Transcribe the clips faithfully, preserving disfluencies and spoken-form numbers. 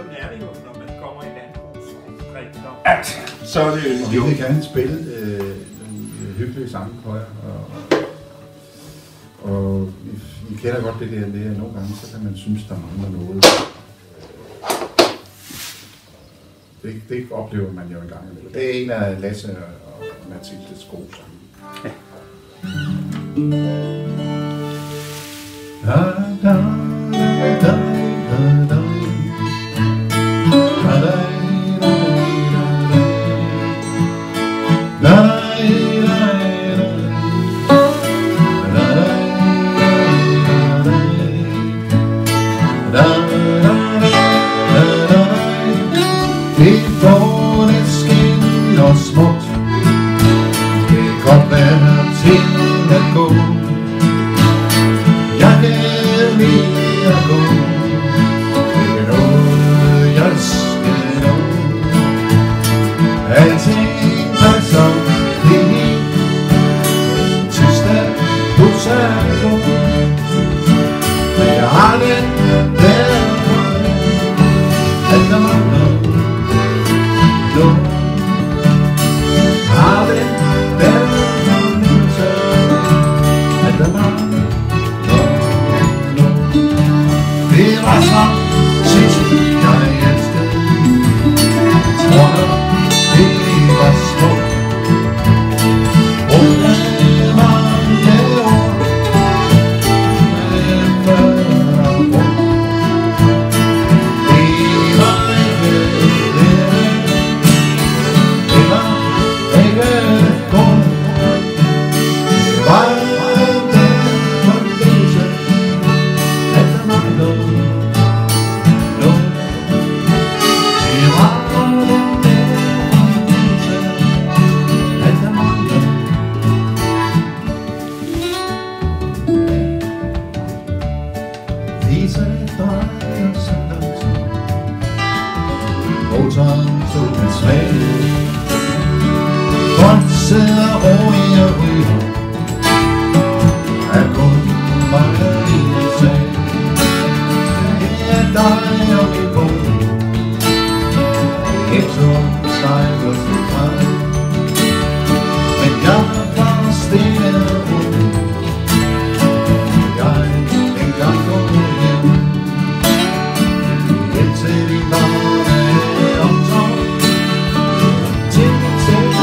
sådan er det jo, når man kommer i landbrugsdrikdom. At, så er det og vi vil gerne spille øh, nogle hyggelige sange for jer. Og, og I, I kender godt det der, det er nogle gange, så kan man synes, der mangler noget. Det, det oplever man jo en gang imellem. Det er en af Lasse og Mathildes gode sange. Ja. Da, da, da, da, da. Smukt. Det kan godt være til at gå. Jeg kan lide at gå. Det er noget jeg skal nå. Alting er som det hele. Tidsdag pusser på. Men jeg har den der at der mangler noget. Har det bedre så at der mangler noget. Det var så sidst jeg elskede. Jeg tror nok det var smukt. Brugte mange ord, men før og brugt. Det var ikke det. Det var ikke kun. Det var den fornemmelse, at der mangler noget. Det var den fornemmelse, at der mangler noget. Lise drejer sig langsomt. Motoren stod med svag. Folk sidder rolig og ryger. Er kun mig i sag. Det er dig og min kone. Et år sejler til mig. Men jeg var stille og rolig. Jeg engang går hjem. Hjem til din varme omsorg. Til min seng.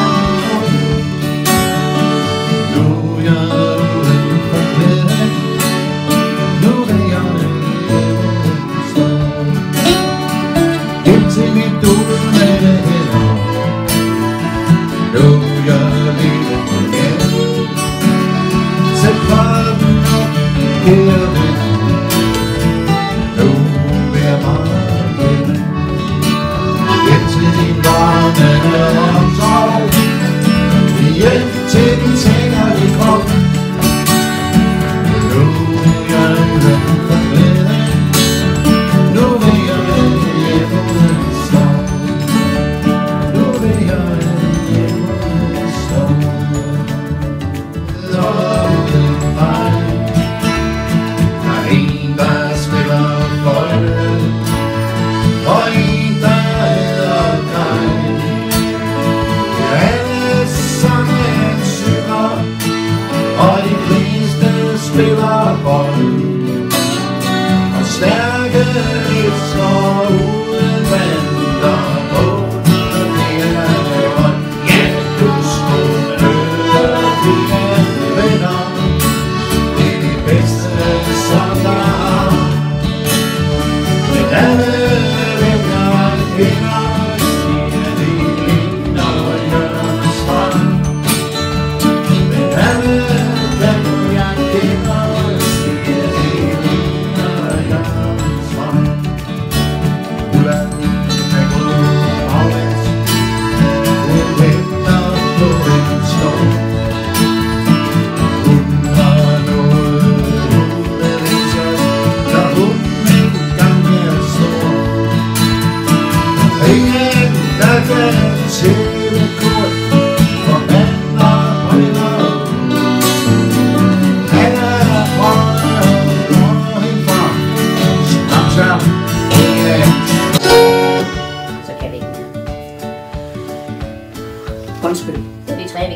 Yeah.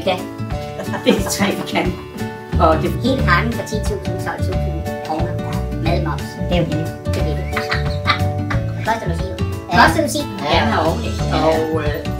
kan. Det er de tre, vi kan. Og det Hele pakken for ti tusind, tolv tusind kroner med moms. det er jo billigt. Det er billigt. Koster musik. Koster musik. Ja, den har overlevet. Og øh,